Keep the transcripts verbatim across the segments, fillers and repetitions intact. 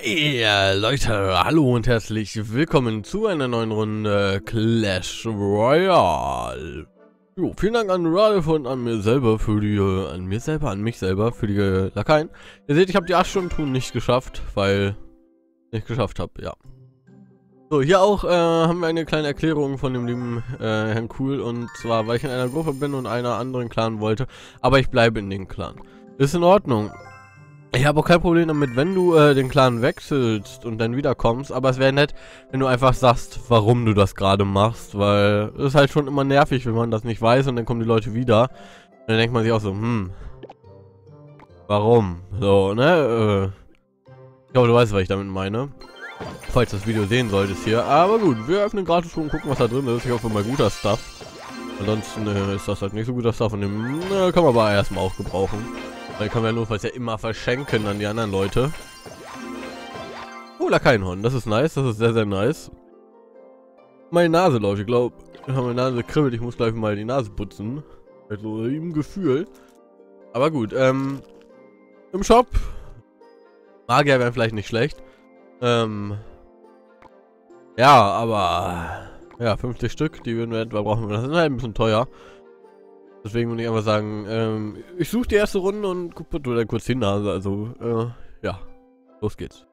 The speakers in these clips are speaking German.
Hey äh, Leute, hallo und herzlich willkommen zu einer neuen Runde Clash Royale. Jo, vielen Dank an Ralf und an mir selber für die, äh, an mir selber, an mich selber für die äh, Lakaien. Ihr seht, ich habe die acht Stunden Tour nicht geschafft, weil ich nicht geschafft habe, ja. So, hier auch äh, haben wir eine kleine Erklärung von dem lieben äh, Herrn Cool, und zwar, weil ich in einer Gruppe bin und einer anderen Clan wollte, aber ich bleibe in den Clan. Ist in Ordnung. Ich habe auch kein Problem damit, wenn du äh, den Clan wechselst und dann wiederkommst, aber es wäre nett, wenn du einfach sagst, warum du das gerade machst, weil es ist halt schon immer nervig, wenn man das nicht weiß und dann kommen die Leute wieder. Und dann denkt man sich auch so, hm, warum? So, ne? Äh, ich glaube, du weißt, was ich damit meine. Falls du das Video sehen solltest hier. Aber gut, wir öffnen gratis schon und gucken, was da drin ist. Ich hoffe mal guter Stuff. Ansonsten äh, ist das halt nicht so guter Stuff und den äh, kann man aber erstmal auch gebrauchen. Weil kann man ja notfalls ja immer verschenken an die anderen Leute. Oh, Lakaienhorn, das ist nice, das ist sehr, sehr nice. Meine Nase läuft, ich glaube, meine Nase kribbelt, ich muss gleich mal die Nase putzen. Also im Gefühl. Aber gut, ähm, im Shop. Magier wären vielleicht nicht schlecht. Ähm, ja, aber, ja, fünfzig Stück, die würden wir etwa brauchen. Das ist halt ein bisschen teuer. Deswegen würde ich einfach sagen, ähm, ich suche die erste Runde und guck dann kurz die Nase, also, äh, ja, los geht's.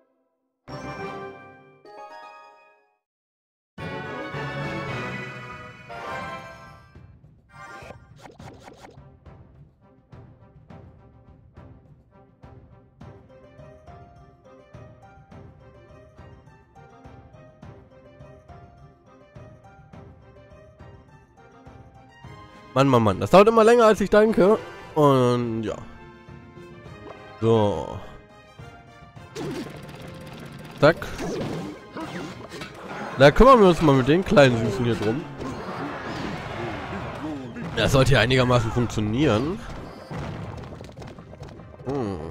Mann, Mann, Mann. Das dauert immer länger, als ich denke. Und ja. So. Zack. Da kümmern wir uns mal mit den kleinen Süßen hier drum. Das sollte ja einigermaßen funktionieren. Hm.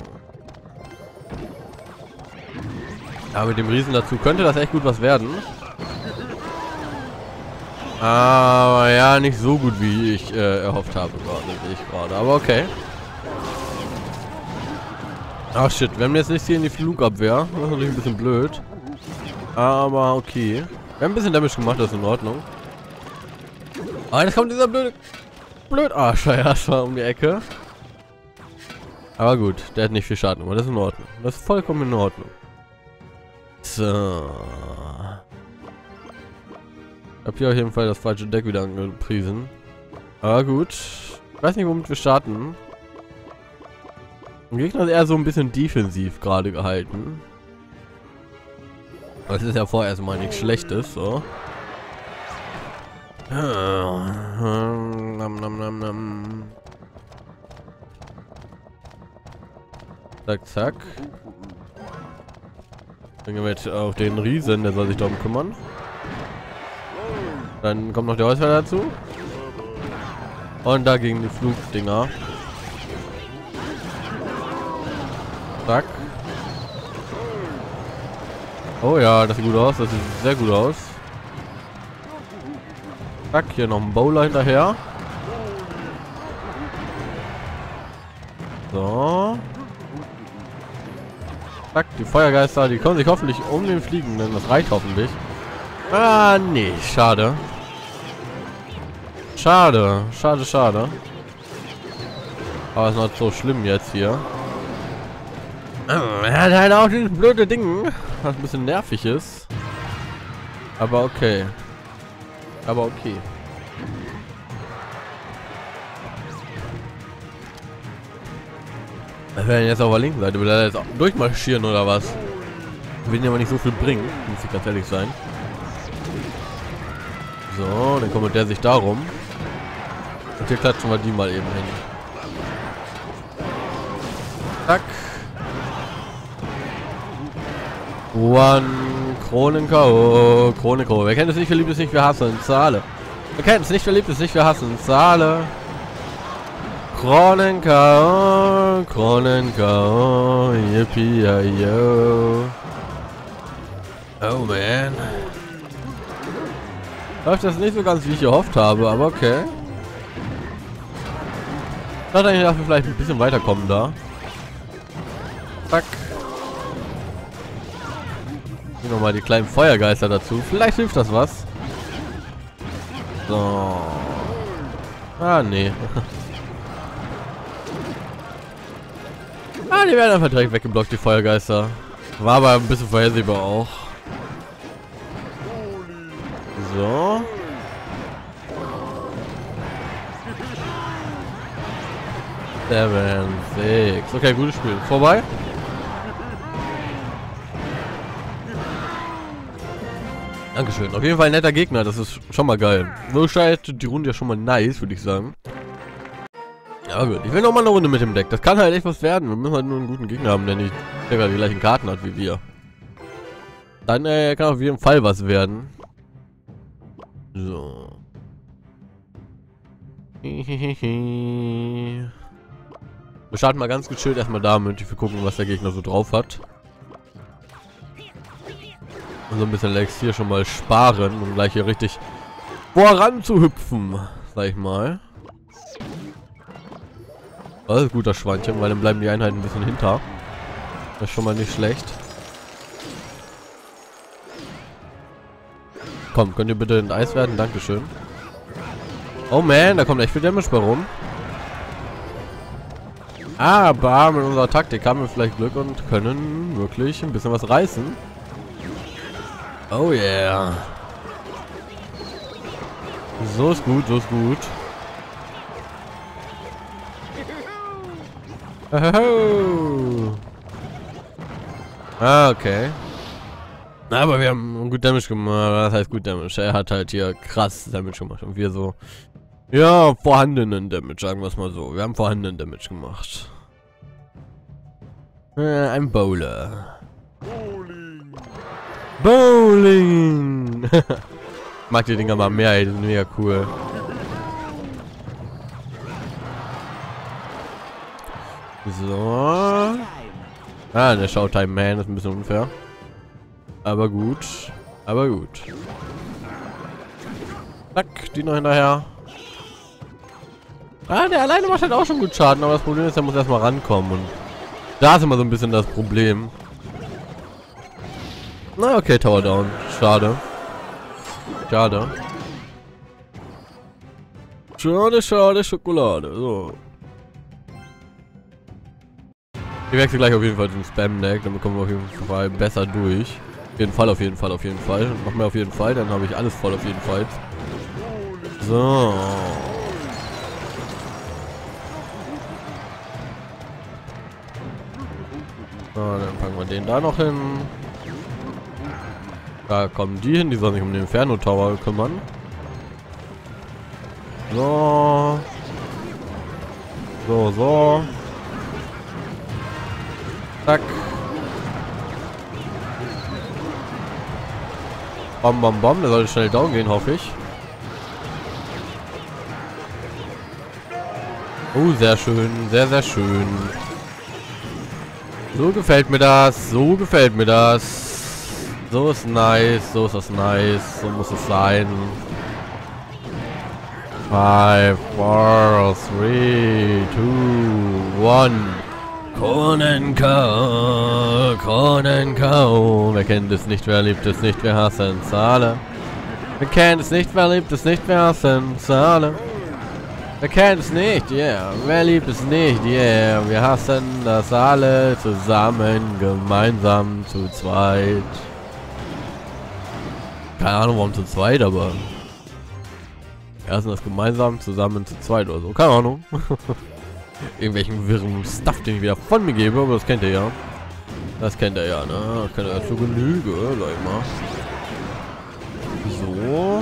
Aber mit dem Riesen dazu könnte das echt gut was werden. Aber ja, nicht so gut, wie ich äh, erhofft habe, gerade, ich gerade. Aber okay. Ach shit, wir haben jetzt nicht hier in die Flugabwehr. Das ist natürlich ein bisschen blöd. Aber okay. Wir haben ein bisschen Damage gemacht, das ist in Ordnung. Aber jetzt kommt dieser blöde Blödarsch erstmal um die Ecke. Aber gut, der hat nicht viel Schaden, aber das ist in Ordnung. Das ist vollkommen in Ordnung. So. Ich habe hier auf jeden Fall das falsche Deck wieder angepriesen. Aber gut. Ich weiß nicht, womit wir starten. Der Gegner ist eher so ein bisschen defensiv gerade gehalten. Das ist ja vorher erstmal nichts Schlechtes, so. Nam, nam, nam, nam. Zack, zack. Dann gehen wir jetzt auf den Riesen, der soll sich darum kümmern. Dann kommt noch der Holzfäller dazu. Und da gegen die Flugdinger. Zack. Oh ja, das sieht gut aus. Das sieht sehr gut aus. Zack, hier noch ein Bowler hinterher. So. Zack, die Feuergeister, die können sich hoffentlich um den Fliegenden. Das reicht hoffentlich. Ah, nee, schade. Schade, schade, schade. Aber es ist nicht so schlimm jetzt hier. Er hat halt auch dieses blöde Ding, was ein bisschen nervig ist. Aber okay. Aber okay. Wir werden jetzt auf der linken Seite. Will er jetzt auch durchmarschieren oder was? Will aber nicht so viel bringen, muss ich ganz ehrlich sein. So, dann kümmert der sich darum. Und hier klatschen wir die mal eben hin. Zack. One. Kronen-K O. Kronen-K O. Wer kennt es nicht, wer liebt es nicht, wir hassen. Zahle. Wer kennt es nicht, wer liebt es nicht, wir hassen. Zahle. Kronen-K O. Kronen-K O. Yippie, yo. Oh man. Läuft das nicht so ganz, wie ich gehofft habe, aber okay. Ich dachte eigentlich, dass wir vielleicht ein bisschen weiterkommen da. Zack. Nehmen wir mal die kleinen Feuergeister dazu. Vielleicht hilft das was. So. Ah, nee. Ah, die werden einfach direkt weggeblockt, die Feuergeister. War aber ein bisschen vorhersehbar auch. So. Seven, six. Okay, gutes Spiel. Vorbei. Dankeschön. Auf jeden Fall ein netter Gegner. Das ist schon mal geil. So startet die Runde ja schon mal nice, würde ich sagen. Ja gut. Ich will noch mal eine Runde mit dem Deck. Das kann halt echt was werden. Wir müssen halt nur einen guten Gegner haben, der nicht der die gleichen Karten hat wie wir. Dann äh, kann auf jeden Fall was werden. So. Wir starten mal ganz gechillt erstmal damit. Wir gucken, was der Gegner so drauf hat. Und so ein bisschen Lex hier schon mal sparen, um gleich hier richtig voran zu hüpfen, sag ich mal. Das ist ein guter Schweinchen, weil dann bleiben die Einheiten ein bisschen hinter. Das ist schon mal nicht schlecht. Komm, könnt ihr bitte in Eis werden? Dankeschön. Oh man, da kommt echt viel Damage bei rum. Aber mit unserer Taktik haben wir vielleicht Glück und können wirklich ein bisschen was reißen. Oh yeah. So ist gut, so ist gut. Oh. Ah, okay. Aber wir haben gut Damage gemacht. Das heißt gut Damage. Er hat halt hier krass Damage gemacht. Und wir so... Ja, vorhandenen Damage, sagen wir es mal so. Wir haben vorhandenen Damage gemacht. Äh, ein Bowler. Bowling! Mag die Dinger mal mehr, ey, die sind mega cool. So. Ah, der Showtime Man ist ein bisschen unfair. Aber gut. Aber gut. Zack, die noch hinterher. Ah, der alleine macht halt auch schon gut Schaden, aber das Problem ist, er muss erstmal rankommen. Und da ist immer so ein bisschen das Problem. Na, okay, Tower Down. Schade. Schade. Schade, schade, Schokolade. So. Ich wechsle gleich auf jeden Fall zum Spam-Deck, dann bekommen wir auf jeden Fall besser durch. Auf jeden Fall, auf jeden Fall, auf jeden Fall. Noch mehr auf jeden Fall, dann habe ich alles voll auf jeden Fall. So. So, dann packen wir den da noch hin. Da kommen die hin, die sollen sich um den Inferno Tower kümmern. So. So, so. Zack. Bom, bom, bom. Der sollte schnell down gehen, hoffe ich. Oh, sehr schön. Sehr, sehr schön. So gefällt mir das. So gefällt mir das. So ist nice. So ist das nice. So muss es sein. five, four, three, two, one. Konenko, Konenko. Wer kennt es nicht, wer liebt es nicht, wir hassen es alle. Wer kennt es nicht, wer liebt es nicht, wir hassen es alle. Wer kennt es nicht, yeah. Wer liebt es nicht, yeah. Wir hassen das alle zusammen, gemeinsam, zu zweit. Keine Ahnung, warum zu zweit, aber... Wir hassen das gemeinsam, zusammen, zu zweit oder so. Keine Ahnung. Irgendwelchen wirren Stuff, den ich wieder von mir gebe, aber das kennt ihr ja. Das kennt ihr ja, ne? Das kennt ihr ja zu Genüge, sag ich mal. So.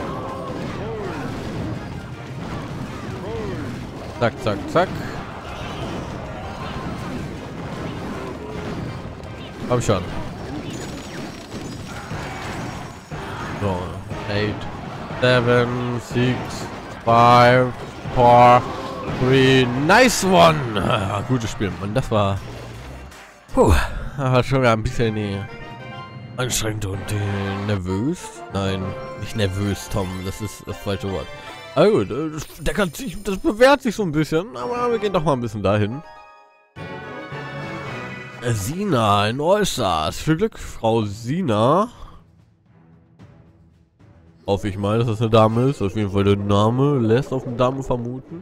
Zack, zack, zack. Hab ich schon. So. eight, seven, six, five, four, three, nice one! Ah, gutes Spiel, Mann. Das war... Puh, das war schon ein bisschen äh, anstrengend und äh, nervös. Nein, nicht nervös, Tom. Das ist das falsche Wort. Aber gut, das, der kann sich, das bewährt sich so ein bisschen. Aber wir gehen doch mal ein bisschen dahin. Sina in All-Stars. Viel Glück, Frau Sina. Hoffe ich mal, dass das eine Dame ist. Auf jeden Fall der Name lässt auf eine Dame vermuten.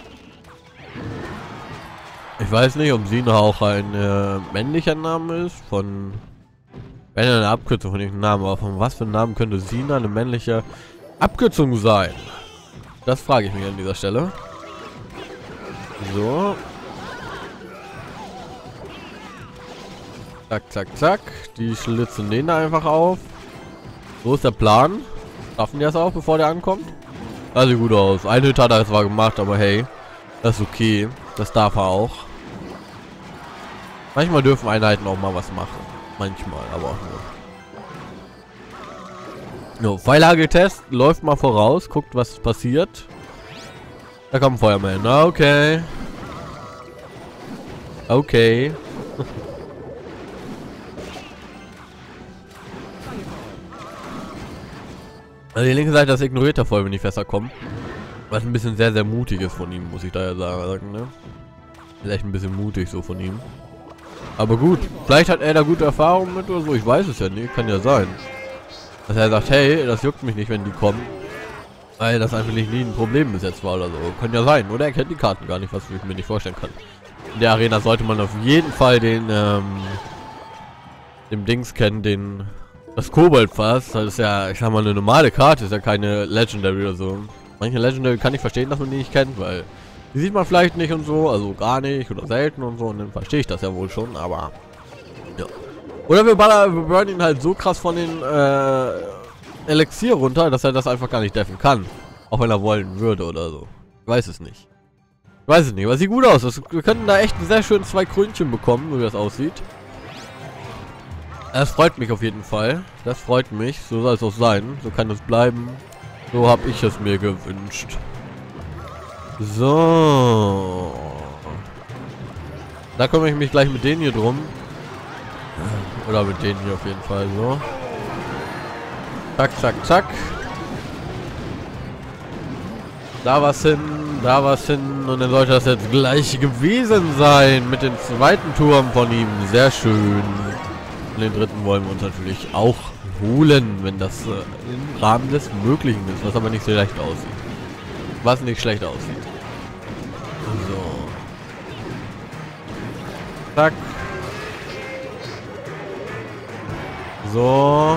Ich weiß nicht, ob Sina auch ein äh, männlicher Name ist. Von... Wenn eine Abkürzung von irgendeinem Namen, aber von was für einem Namen könnte Sina eine männliche Abkürzung sein? Das frage ich mich an dieser Stelle. So. Zack, zack, zack. Die schlitzen den da einfach auf. So ist der Plan. Schaffen die das auch, bevor der ankommt? Das sieht gut aus. Ein Hit hat er zwar gemacht, aber hey. Das ist okay. Das darf er auch. Manchmal dürfen Einheiten auch mal was machen. Manchmal, aber auch nur. No, Pfeilhageltest. Läuft mal voraus. Guckt, was passiert. Da kommt ein Feuermann. Na, okay. Okay. Also die linke Seite, das ignoriert er voll, wenn die Fässer kommen. Was ein bisschen sehr, sehr mutig ist von ihm, muss ich da ja sagen, ne? Vielleicht ein bisschen mutig so von ihm. Aber gut, vielleicht hat er da gute Erfahrungen mit oder so, ich weiß es ja nicht, kann ja sein. Dass er sagt, hey, das juckt mich nicht, wenn die kommen. Weil das einfach nicht nie ein Problem bis jetzt war oder so. Kann ja sein, oder er kennt die Karten gar nicht, was ich mir nicht vorstellen kann. In der Arena sollte man auf jeden Fall den, ähm, dem Dings kennen, den, das Koboldfass. Das ist ja, ich sag mal, eine normale Karte, ist ja keine Legendary oder so. Manche Legendary kann ich verstehen, dass man die nicht kennt, weil die sieht man vielleicht nicht und so, also gar nicht oder selten und so, und dann verstehe ich das ja wohl schon, aber ja. Oder wir, ballern, wir burnen ihn halt so krass von den äh, Elixier runter, dass er das einfach gar nicht deffen kann. Auch wenn er wollen würde oder so. Ich weiß es nicht. Ich weiß es nicht, aber sieht gut aus. Das, wir könnten da echt sehr schön zwei Krönchen bekommen, so wie das aussieht. Das freut mich auf jeden Fall. Das freut mich. So soll es auch sein. So kann es bleiben. So habe ich es mir gewünscht. So. Da kümmere ich mich gleich mit denen hier drum. Oder mit denen hier auf jeden Fall. So. Zack, zack, zack. Da was hin, da was hin. Und dann sollte das jetzt gleich gewesen sein mit dem zweiten Turm von ihm. Sehr schön. Und den dritten wollen wir uns natürlich auch holen, wenn das äh, im Rahmen des Möglichen ist. Was aber nicht so schlecht aussieht. Was nicht schlecht aussieht. So. Zack. So.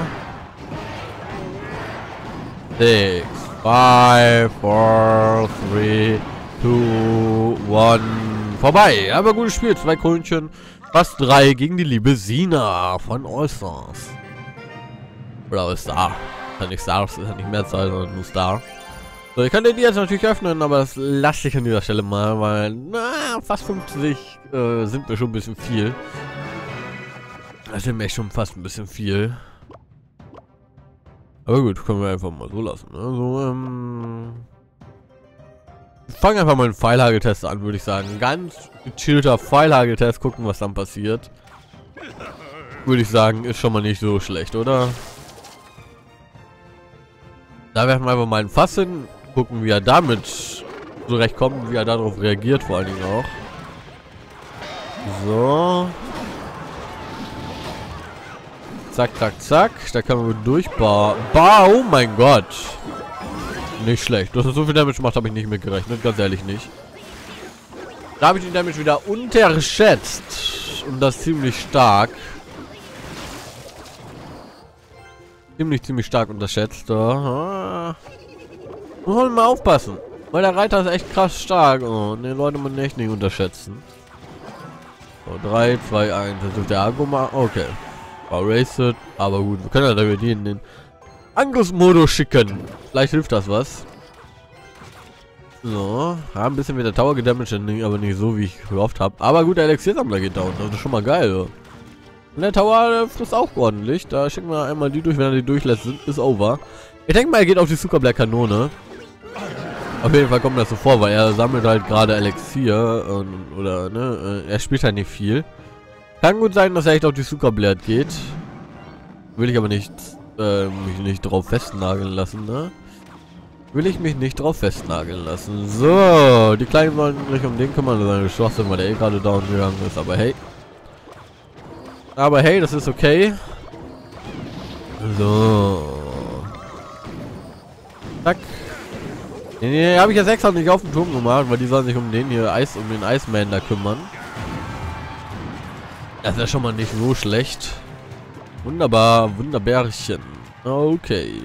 Six, five, four, three, two, one. Vorbei. Aber gutes Spiel. Zwei Krönchen. Fast drei gegen die liebe Sina von All-Stars. Oder All-Star. Kann nicht Stars, ist ja nicht mehr Zahl, sondern nur Star. So, ich könnte die jetzt natürlich öffnen, aber das lasse ich an dieser Stelle mal, weil, na, fast fünfzig äh, sind mir schon ein bisschen viel. Das sind mir schon fast ein bisschen viel. Aber gut, können wir einfach mal so lassen. Ne? So, ähm... fangen einfach mal einen Pfeilhageltest an, würde ich sagen. Ganz gechillter Pfeilhageltest, gucken, was dann passiert. Würde ich sagen, ist schon mal nicht so schlecht, oder? Da werfen wir einfach mal ein Fass hin, gucken, wie er damit zurechtkommt, wie er darauf reagiert, vor allen Dingen auch. So. Zack, zack, zack. Da können wir durchbauen. Ba, oh mein Gott. Nicht schlecht. Dass er so viel Damage macht, habe ich nicht mitgerechnet. Ganz ehrlich nicht. Da habe ich den Damage wieder unterschätzt. Und das ziemlich stark. Ziemlich, ziemlich stark unterschätzt. Da. Muss man mal aufpassen. Weil der Reiter ist echt krass stark. Und den Leute man echt nicht unterschätzen. So, drei, zwei, eins. Das ist der Agro mal. Okay. Erased. Aber gut, wir können ja damit die in den Angriffsmodus schicken. Vielleicht hilft das was. So. Haben ein bisschen mit der Tower gedamaged, aber nicht so, wie ich gehofft habe. Aber gut, der Elixiersammler geht down. Das ist schon mal geil. So. Und der Tower der frisst auch ordentlich. Da schicken wir einmal die durch. Wenn er die durchlässt, ist over. Ich denke mal, er geht auf die Super Black Kanone. Auf jeden Fall kommt das so vor, weil er sammelt halt gerade Elixier. Und, oder, ne? Er spielt halt nicht viel. Kann gut sein, dass er echt auf die Super Black geht. Will ich aber nicht, äh, mich nicht drauf festnageln lassen, ne? Will ich mich nicht drauf festnageln lassen. So, die Kleinen wollen sich um den kümmern. Das ist eine Schwachsinn, weil der eh gerade down gegangen ist. Aber hey. Aber hey, das ist okay. So. Zack. Nee, nee, habe ich jetzt extra nicht auf den Turm gemacht, weil die sollen sich um den hier Eis, um den Iceman da kümmern. Das ist ja schon mal nicht so schlecht. Wunderbar, Wunderbärchen. Okay.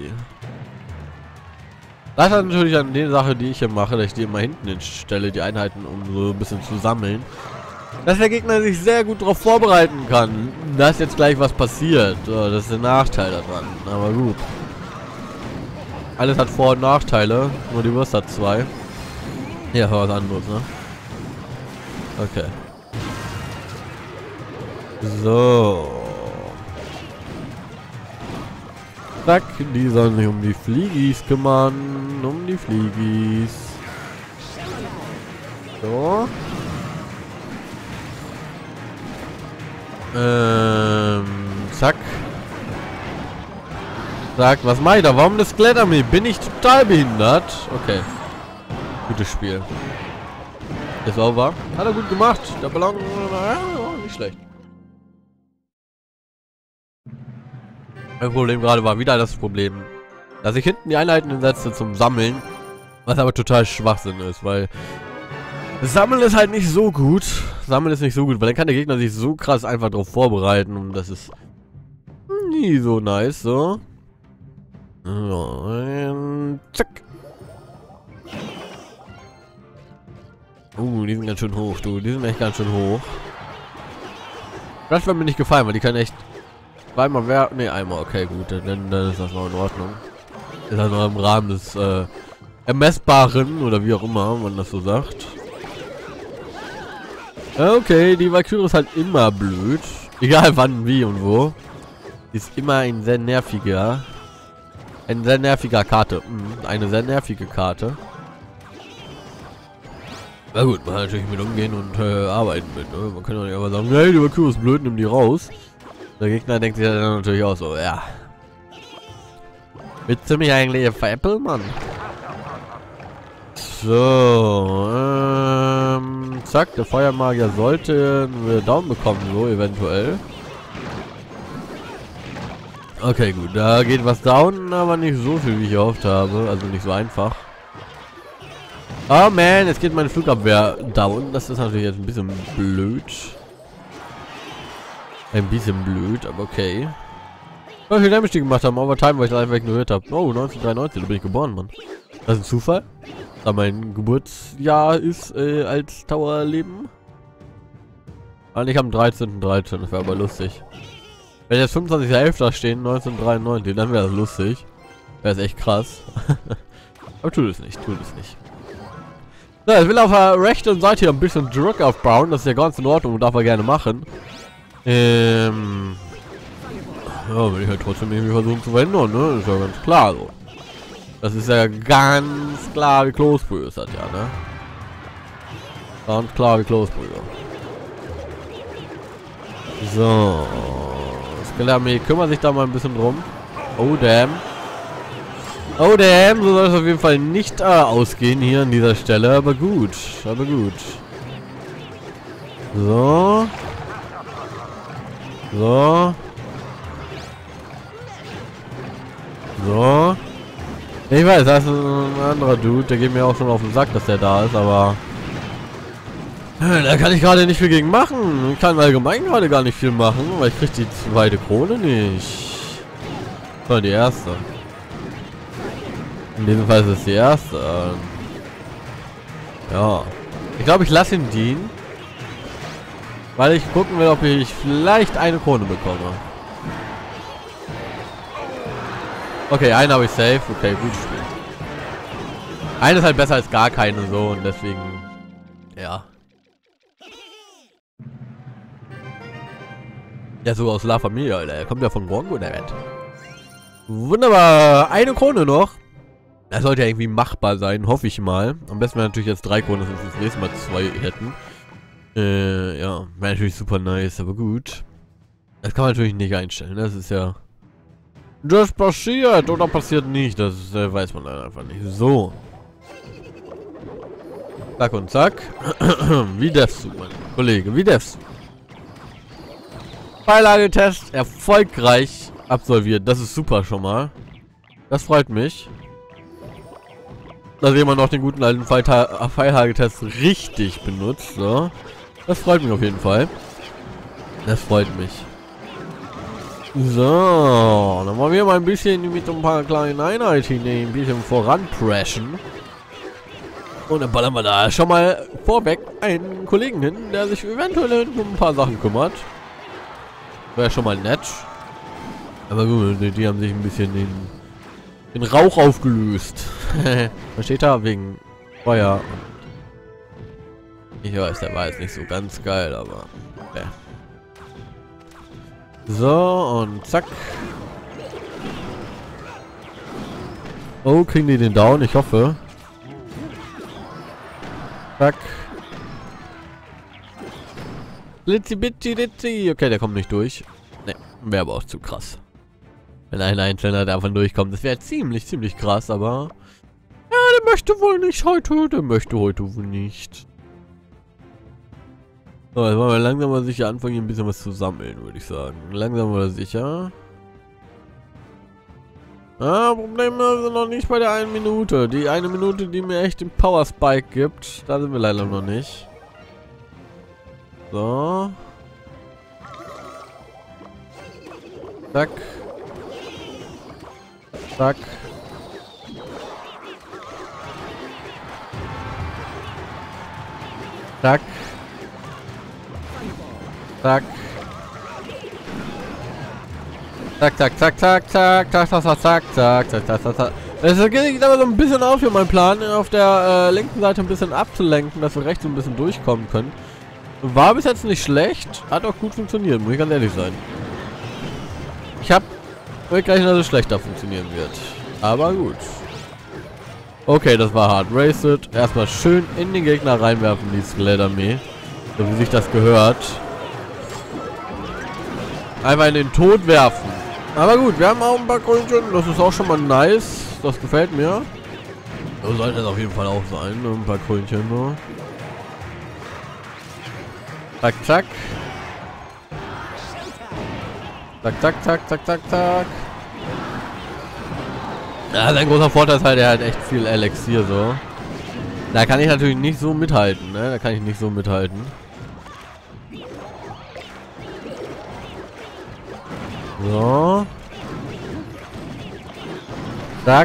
Das ist natürlich an der Sache, die ich hier mache, dass ich die immer hinten hinstelle, die Einheiten, um so ein bisschen zu sammeln. Dass der Gegner sich sehr gut darauf vorbereiten kann, dass jetzt gleich was passiert. Das ist der Nachteil daran, aber gut. Alles hat Vor- und Nachteile, nur die Wurst hat zwei. Ja, war was anderes, ne? Okay. So. Zack, die sollen sich um die Fliegis kümmern. Um die Fliegis. So. Ähm, zack. Zack, was mache ich da? Warum das Skelettarmee? Bin ich total behindert? Okay. Gutes Spiel. Ist over. Hat er gut gemacht. Der Ballon, oh, nicht schlecht. Mein Problem gerade war wieder das Problem, dass ich hinten die Einheiten setze zum Sammeln, was aber total Schwachsinn ist, weil das Sammeln ist halt nicht so gut. Sammeln ist nicht so gut, weil dann kann der Gegner sich so krass einfach darauf vorbereiten und das ist nie so nice, so. So, und zack. Uh, die sind ganz schön hoch, du. Die sind echt ganz schön hoch. Das wird mir nicht gefallen, weil die können echt zweimal wer... Ne, einmal. Okay, gut. Dann, dann ist das noch in Ordnung. Ist halt noch im Rahmen des äh, Ermessbaren oder wie auch immer man das so sagt. Okay, die Valkyrie ist halt immer blöd. Egal wann, wie und wo. Die ist immer ein sehr nerviger... Ein sehr nerviger Karte. Mhm, eine sehr nervige Karte. Na gut, man kann natürlich mit umgehen und äh, arbeiten mit. Ne? Man kann doch nicht einfach sagen, hey, die Valkyrie ist blöd, nimm die raus. Der Gegner denkt sich dann natürlich auch so, ja. Willst du mich eigentlich veräppeln, Mann? So, ähm, zack, der Feuermagier sollte einen Down bekommen, so eventuell. Okay, gut, da geht was down, aber nicht so viel, wie ich gehofft habe. Also nicht so einfach. Oh man, jetzt geht meine Flugabwehr down. Das ist natürlich jetzt ein bisschen blöd. Ein bisschen blöd, aber okay. Oh, wie viel Damage die gemacht haben, Overtime, weil ich das einfach ignoriert habe. Oh, neunzehnhundertdreiundneunzig, da bin ich geboren, Mann. Das ist ein Zufall. Da mein Geburtsjahr ist äh, als Tower-Leben. Und ich am dreizehnten dreizehnten, das wäre aber lustig. Wenn jetzt fünfundzwanzigster elfter stehen, neunzehnhundertdreiundneunzig, dann wäre das lustig. Wäre es echt krass. Aber tut es nicht, tut es nicht. So, ich will auf der rechten Seite hier ein bisschen Druck aufbauen. Das ist ja ganz in Ordnung und darf er gerne machen. Ähm. Ja, will ich halt trotzdem irgendwie versuchen zu verändern, ne? Ist ja ganz klar so. Das ist ja ganz klar wie Kloßbrühe ist das ja, ne? Ganz klar wie Kloßbrühe. So. Skelettarmee kümmert sich da mal ein bisschen drum. Oh damn. Oh damn, so soll es auf jeden Fall nicht äh, ausgehen hier an dieser Stelle, aber gut, aber gut. So. So. So. Ich weiß, das ist ein anderer Dude, der geht mir auch schon auf den Sack, dass der da ist, aber da kann ich gerade nicht viel gegen machen. Ich kann allgemein gerade gar nicht viel machen, weil ich krieg die zweite Krone nicht. So, die erste. In diesem Fall ist es die erste. Ja. Ich glaube, ich lasse ihn dienen. Weil ich gucken will, ob ich vielleicht eine Krone bekomme. Okay, einen habe ich safe. Okay, gut Spiel. Eine ist halt besser als gar keine so und deswegen... Ja. Der ist sogar aus La Familia, Alter. Er kommt ja von Gongo, der Wett. Wunderbar. Eine Krone noch. Das sollte ja irgendwie machbar sein, hoffe ich mal. Am besten wäre natürlich jetzt drei Kronen, dass wir das nächste Mal zwei hätten. Äh, ja. Wäre natürlich super nice, aber gut. Das kann man natürlich nicht einstellen. Das ist ja... Das passiert oder passiert nicht. Das äh, weiß man dann einfach nicht. So. Zack und zack. Wie darfst du, mein Kollege? Wie darfst du? Beilagetest erfolgreich absolviert. Das ist super schon mal. Das freut mich. Dass jemand noch den guten alten Pfeilhagetest richtig benutzt. So. Das freut mich auf jeden Fall. Das freut mich. So, dann wollen wir mal ein bisschen mit so ein paar kleinen Einheiten ein bisschen voranpreschen. Und dann ballern wir da schon mal vorweg einen Kollegen hin, der sich eventuell um ein paar Sachen kümmert. Wäre schon mal nett. Aber gut, die, die haben sich ein bisschen den, den Rauch aufgelöst. Was steht da? Wegen Feuer. Ich weiß, der war jetzt nicht so ganz geil, aber... Okay. So, und zack. Oh, kriegen die den down? Ich hoffe. Zack. Litzi bitzi litzi. Okay, der kommt nicht durch. Ne, wäre aber auch zu krass. Wenn ein Einzelner davon durchkommt, das wäre ziemlich, ziemlich krass, aber... Ja, der möchte wohl nicht heute. Der möchte heute wohl nicht. So, jetzt wollen wir langsam mal sicher anfangen, hier ein bisschen was zu sammeln, würde ich sagen. Langsam oder sicher. Ah, Problem ist noch nicht bei der einen Minute. Die eine Minute, die mir echt den Power Spike gibt, da sind wir leider noch nicht. So. Zack. Zack. Zack. Zack. Zack, zack, zack, zack, zack, zack, zack, zack, zack, zack, zack, zack, zack, zack. Es geht aber so ein bisschen auf für meinen Plan, auf der äh, linken Seite ein bisschen abzulenken, dass wir rechts so ein bisschen durchkommen können. War bis jetzt nicht schlecht, hat auch gut funktioniert, muss ich ganz ehrlich sein. Ich hab gerechnet, dass es schlechter funktionieren wird. Aber gut. Okay, das war hart. Raced. Erstmal schön in den Gegner reinwerfen, die Skelettarmee. So wie sich das gehört. Einfach in den Tod werfen. Aber gut, wir haben auch ein paar Krönchen. Das ist auch schon mal nice. Das gefällt mir. So sollte es auf jeden Fall auch sein. Ein paar Krönchen nur. Zack, zack. Zack, zack, zack, zack, zack, zack. Ja, sein großer Vorteil ist halt, er hat echt viel Elixier so. Da kann ich natürlich nicht so mithalten, ne? Da kann ich nicht so mithalten. So. Zack.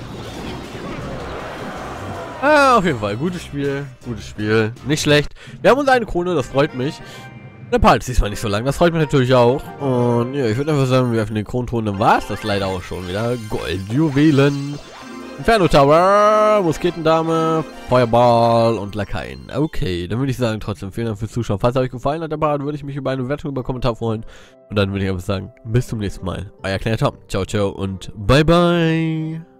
Ah, auf jeden Fall. Gutes Spiel. Gutes Spiel. Nicht schlecht. Wir haben uns eine Krone, das freut mich. Der Part ist diesmal nicht so lang. Das freut mich natürlich auch. Und ja, ich würde einfach sagen, wir öffnen den Kronton. Dann war es das leider auch schon wieder. Goldjuwelen. Inferno Tower. Musketendame. Feuerball und Lakaien. Okay, dann würde ich sagen, trotzdem vielen Dank fürs Zuschauen. Falls es euch gefallen hat, der Part, würde ich mich über eine Bewertung, über einen Kommentar freuen. Und dann würde ich einfach sagen, bis zum nächsten Mal. Euer kleiner Tom. Ciao, ciao und bye, bye.